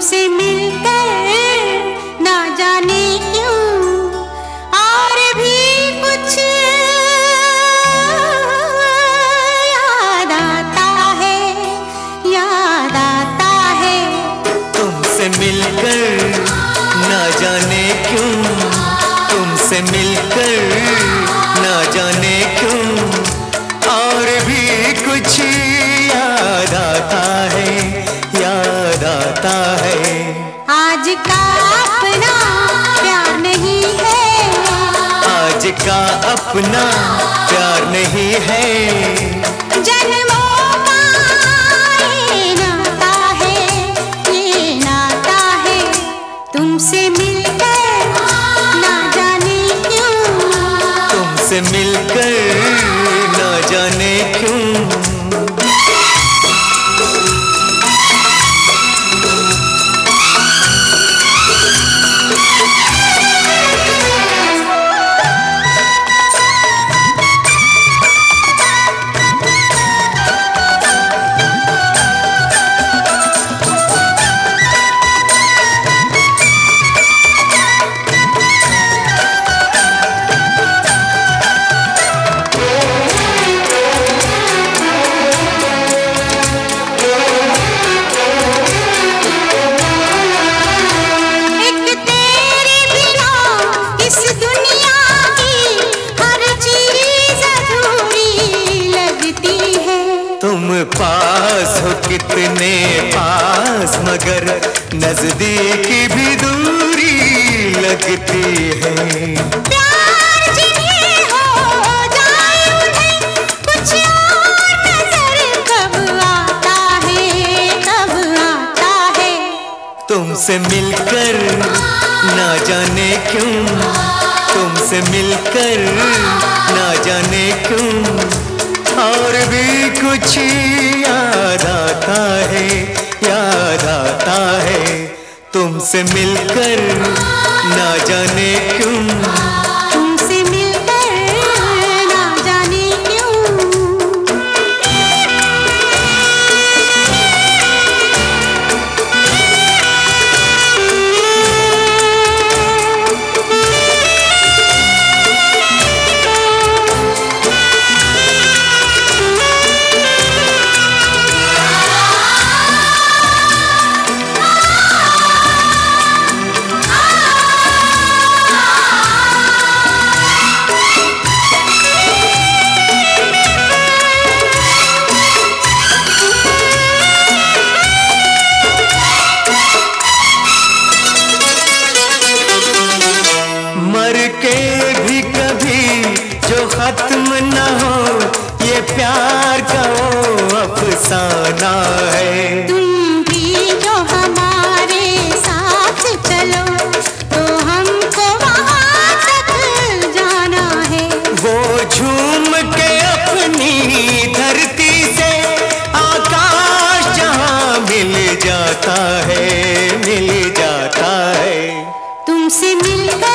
तुमसे मिलकर ना जाने क्यों और भी कुछ याद आता है, याद आता है। तुमसे मिलकर ना जाने क्यों, तुमसे मिलकर ना जाने क्यों और भी कुछ याद आता है, याद आता है। आज का अपना प्यार नहीं है, आज का अपना प्यार नहीं है। जन्मों का ये नाता है, ये नाता है। तुमसे मिलकर ना जाने क्यों, तुमसे मिलकर ना जाने क्यों। तुम पास हो कितने पास मगर नजदीकी भी दूरी लगती है। प्यार जिन्हें हो जाए उन्हें कुछ और नजर कब आता है, कब आता है। तुमसे मिलकर ना जाने क्यों, तुमसे मिलकर ना जाने क्यों और भी कुछ याद आता है, याद आता है। तुमसे मिलकर ना जाने क्यों, तुमसे मिलकर ना जाने क्यों। मर के भी कभी जो खत्म न हो ये प्यार का वो अफसाना है। तुम भी जो हमारे साथ चलो तो हमको वहाँ तक जाना है। वो झूम के अपनी धरती से आकाश जहाँ मिल जाता है, मिल जाता है। तुमसे मिलकर